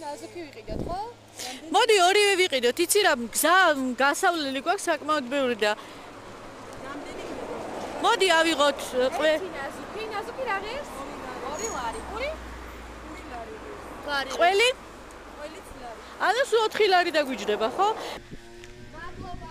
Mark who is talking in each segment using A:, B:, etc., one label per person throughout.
A: ნაზუქი ვიყიდოთ, ხო?
B: მოდი ორივე ვიყიდოთ. იცი რა, გზა გასავლელი გვაქვს საკმაოდ ბევრი და მოდი ავიღოთ
A: ნაზუქი რა ღირს? 2 ლარი. პური? 2 ლარი.
B: ყველი?
A: ყველიც ლარი.
B: ანუ სულ 4 ლარი დაგვიჯდება, ხო?
A: მადლობა.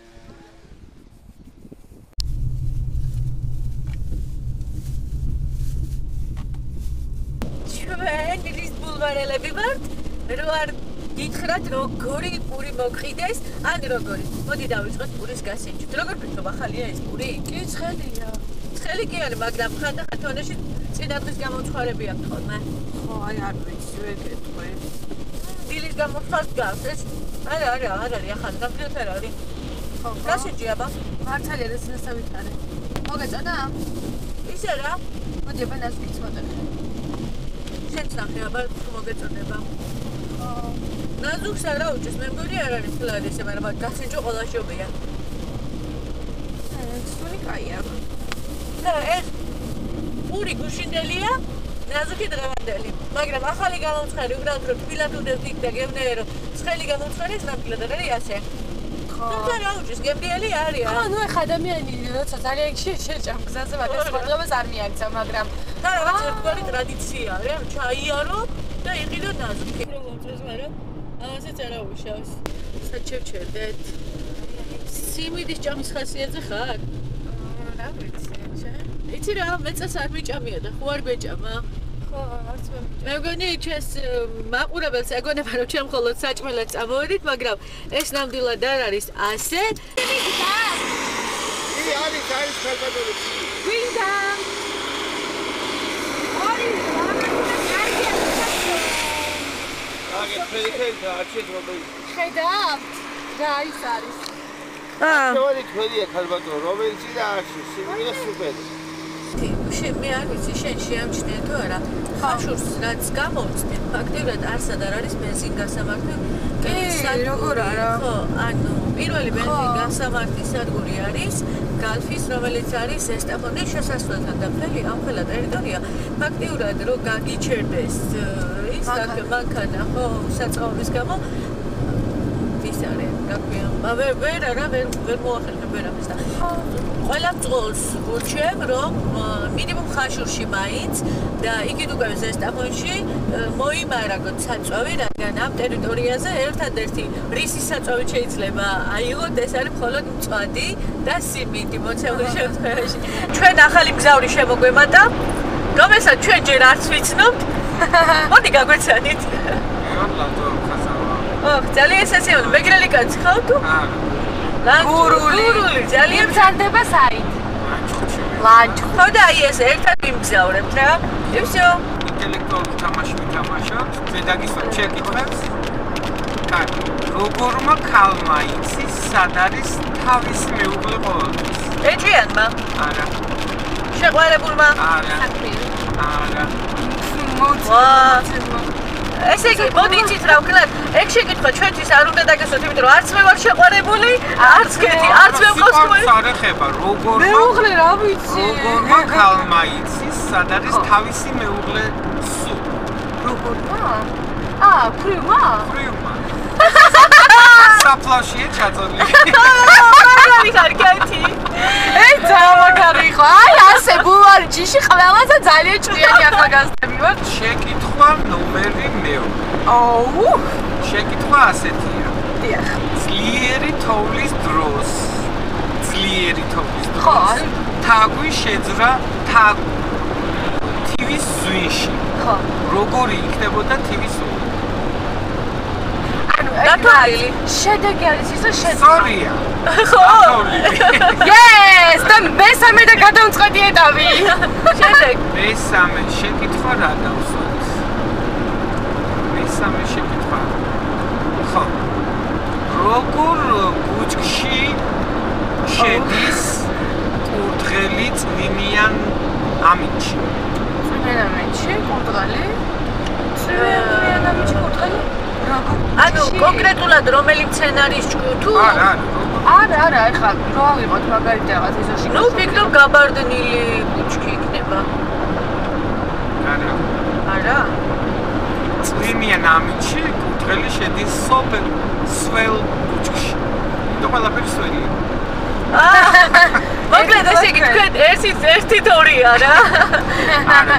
B: ჩვენ რის ბულვარელები ვართ? რო არ გითხრათ როგორი პური მოგყიდეს, ან როგორი. მოდი დავიწყოთ პურის გასინჯით. როგორ ფიქრობ, ახალია ეს პური?
A: კი, ცხელია.
B: ცხელი კი არის, მაგრამ ხანდახან თონეში წინადღის გამოცხარები აქვს ხოლმე.
A: ხო, აი არ ვიცი, ვერ გეტყვი.
B: დილის გამოცხარს გავს ეს? არა, არ არის ახალი, გამძლეოთ არ არის.
A: ხო,
B: გასინჯი აბა.
A: მართალია ეს ნასავით არის. მოგეწონა?
B: ისე რა?
A: მოდი აბა ნაზუქიც მოდეხე.
B: შენც ნახე აბა თუ მოგეწონება.
A: ხო.
B: ნაზუქს არა უჭის, მე მგონი არ არის ფლარი ესე, მაგრამ გასინჯო ყველა შობია.
A: სული კაია.
B: და ეს პური გუშინდელია, ნაზუქი დღევანდელი. მაგრამ ახალი გამოცხარი უბრალოდ რომ თბილად უდევთ იქ და გევნერე რომ ცხელი გამოცხარი ეს ნამდვილად არ არის ასე.
A: ხო.
B: თუმცა რა უჭის, გემრიელი არის.
A: ხო, ნუ ეხა ადამიანი როცა ძალიან შეჭამ გზაზე მაგას ხარდობას არ მიაგცა, მაგრამ
B: და რაღაც ერთგვარი ტრადიცია არის, ანუ ჩაიარო და იყიდო ნაზუქი. რომ მომწეს, მაგრამ ამასაც არა უშავს. საჩევჩერდეთ. სიმინდის ჭამის ხასიათზე ხარ?
A: რა ვიცი,
B: იცი რა, მეწას არ მიჭამია და ხო არ გვეჭამა?
A: ხო, არც
B: მე მგონი ჩვენს მაყურებელს ეგონება რომ ჩვენ მხოლოდ საჭმელად წამოვედით, მაგრამ ეს ნამდვილად არ არის ასე.
C: კი, არის ხალხადური.
A: გვინდა.
C: აგეთ არჩეთ რომელი.
A: ხედავთ? რა ის არის?
C: ჩვენი თველია ხალხადური, რომელიც და არჩი, სიმღერა სუპერი.
B: მე არ ვიცი, შენ შეამჩნია თუ არა. ხაშურს რაც გამოვწდეთ, ფაქტიურად არსად არ არის ბენზინ გასამართი.
A: კი, როგორ არა?
B: ხო, ანუ პირველი ბენზინ გასამართი სადგური არის გალფის, რომელიც არის ესტაფონის შესასვლელთან და მთელი ამ ყველა ტერიტორია ფაქტიურად რო გაგიჩერდეს ის მანქანა, ხო, საწაობის გამო ის არის, გაგვია. ვერ მოახერხებ ვერაფერს და ყველა წოლს გურჩევ, რომ მინიმუმ ხაშურში მაინც და იქით უკვე ზესტაფონში მოიმარაგოთ საწვავი, რადგან ამ ტერიტორიაზე ერთადერთი რისის საწვავი შეიძლება აიღოთ, ეს არის მხოლოდ მწვადი და სიმინდი მოცემული შემთხვევაში. ჩვენ ახალი მგზავრი შემოგვემატა, რომელსაც ჩვენ ჯერ არც ვიცნობთ. მოდი გაგვეცანით. ძალიან სასიამოვნო, მეგრელი კაცი ხავ თუ? გურული, ძალიან
A: მზადდება საით. ლანჩხუთი.
B: ხო და აი ეს ერთად ვიმგზავრებთ რა. იფსო.
C: ინტელექტუალური თამაში ვითამაშოთ, ზედაგისო შეკითხვებს. კარგი. როგორმა ქალმა იცის, სად არის თავის მეუღლე ყოველთვის?
B: ეჭვიანმა?
C: არა.
B: შეყვარებულმა?
C: არა. არა.
B: ესე იგი, მოდი იცით რა ვქნათ, ეგ შეკითხვა ჩვენთვის არ უნდა დაგესვათ, იმიტომ რომ არც მე ვარ შეყვარებული, არც კეთი, არც მე მყავს თქვენ.
C: არ ეხება, როგორმა
A: მეუღლე რა ვიცი.
C: როგორმა ქალმა იცის, სად არის თავისი მეუღლე სულ?
A: როგორმა? ფრიუმა?
C: ფრიუმა. საფლავშია ჩაწოლილი.
B: მაგარი ხარ კეთი.
A: მაგარი ხო? აი ასე ბულვარი ჯიში ყველაზე ძალიან ჭრიანი ახალგაზრდები ვარ.
C: შეკითხვა ნომერი მეორე.
A: აუ.
C: შეკითხვა ასეთია.
A: დიახ.
C: ძლიერი თოვლის დროს.
A: ხო,
C: თაგვი შეძრა თივის ზვინში.
A: ხო.
C: როგორი იქნებოდა თივის ზვინი?
B: გათვლილი.
A: შედეგი არის ის, რომ
C: სწორია.
B: ხო.
A: Yes, და მესამე და გადამწყვეტი ეტაპი.
B: შედეგ.
C: მესამე შეკითხვა რა დავსვათ? მესამე შეკითხვა. ხო. როგორ კუჭკში შედის კურდღელი წვიმიან ამინდში?
A: წვიმიან ამინდში, კურდღელი? წვიმიან ამინდში, კურდღელი?
B: ანუ კონკრეტულად რომელი მცენარის თუ
A: არა, ეხლა რო ავიღოთ მაგალითად რაღაც ისოში.
B: ნუ ფიქრობ გაბარდნილი კუჭკი იქნება.
C: არა.
B: არა?
C: წვიმიან
D: წვიმიან ამიჩი კუთხელი შედის სველ კუჩქში. და ყველაფერი სველი.
B: მოკლედ ესე იგი თქვენ ერთი თორია რა.
D: არა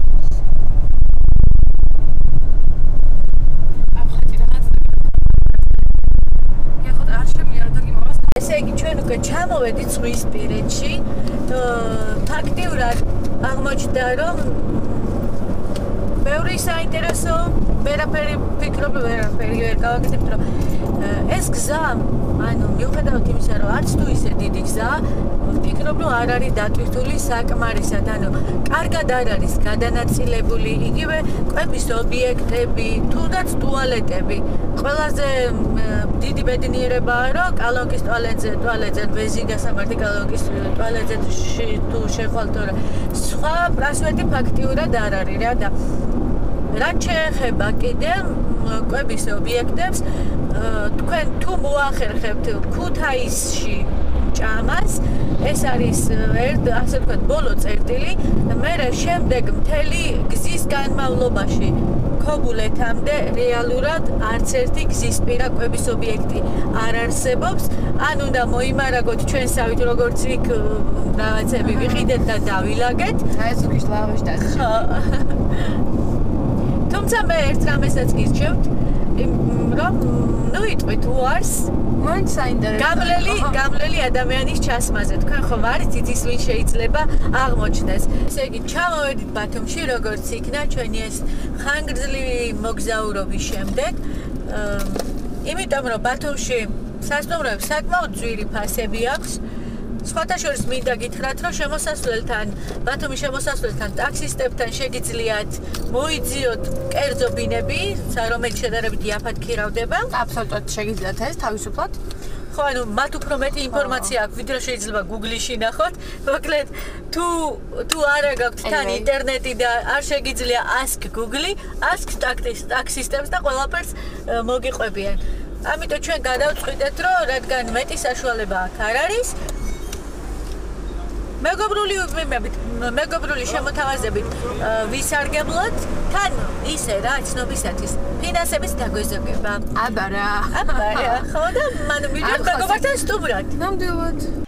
B: ესე იგი ჩვენ უკვე ჩამოვედით ზღვისპირეთში. ფაქტიურად აღმოჩნდა რომ ბევრი საინტერესო ვერაფერი ვფიქრობ ვერაფერი ვერ გავაკეთებთ რომ ეს გზა ანუ მიუხედავად იმისა რომ არც თუ ისე დიდი გზა ვფიქრობ რომ არ არის დატვირთული საკმარისად ანუ კარგად არ არის გადანაწილებული იგივე კვების ობიექტები თუნდაც ტუალეტები ყველაზე დიდი ბედნიერებაა რომ კალონკის ტუალეტზე ვეზი გასამართი კალონკის ტუალეტზე თუ შეხვალთ რა სხვა პრასვეთი ფაქტიურად არ არის რა და რაც შეეხება კიდევ კვების ობიექტებს თქვენ თუ მოახერხებთ ქუთაისში ჭამას ეს არის ასე ვთქვათ ბოლო წერტილი მე შემდეგ მთელი გზის განმავლობაში ქობულეთამდე რეალურად არც ერთი გზისპირა კვების ობიექტი არ არსებობს ან უნდა მოიმარაგოთ ჩვენსავით როგორც იქ რაღაცები ვიყიდეთ და დავილაგეთ
A: ეს უკის ლავაში და
B: თუმცა მე ერთ რამესაც გირჩევთ რომ ნუ იტყვით უარს
A: მაინც საინტერესოა
B: გამლელი ადამიანის ჩასმაზე თქვენ ხომ არიცით ის ვინ შეიძლება აღმოჩნდეს ესე იგი ჩამოვედით ბათუმში როგორც იქნა ჩვენი ეს ხანგრძლივი მოგზაურობის შემდეგ იმიტომ რომ ბათუმში სასტუმროებს საკმაოდ ძვირი ფასები აქვს სხვათა შორის მინდა გითხრათ რომ შემოსასვლელთან ბათუმის შემოსასვლელთან ტაქსისტებთან შეგიძლიათ მოიძიოთ კერძო ბინები რომელიც შედარებით იაფად ქირავდება
A: აბსოლუტურად შეგიძლიათ ეს თავისუფლად
B: ხო ანუ მათ უფრო მეტი ინფორმაცია აქვს ვიდრე შეიძლება Google-ში ნახოთ მოკლედ თუ არა გაქვთ თან ინტერნეტი და არ შეგიძლია ask Google ask ტაქსისტებს და ყველაფერს მოგიყვებიან ამიტომ ჩვენ გადავწყვიტეთ რომ რადგან მეტი საშუალება აქ არ არის მეგობრული შემოთავაზებით ვისარგებლოთ თან ისე რა ცნობისათვის ფინანსების დაგვეზოგება
A: აბა რა
B: ხო და მან მივიდეთ მეგობართან სტუმრად
A: ნამდვილად